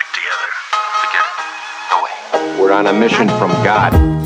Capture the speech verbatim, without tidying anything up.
back together. Forget it. No way. We're on a mission from God.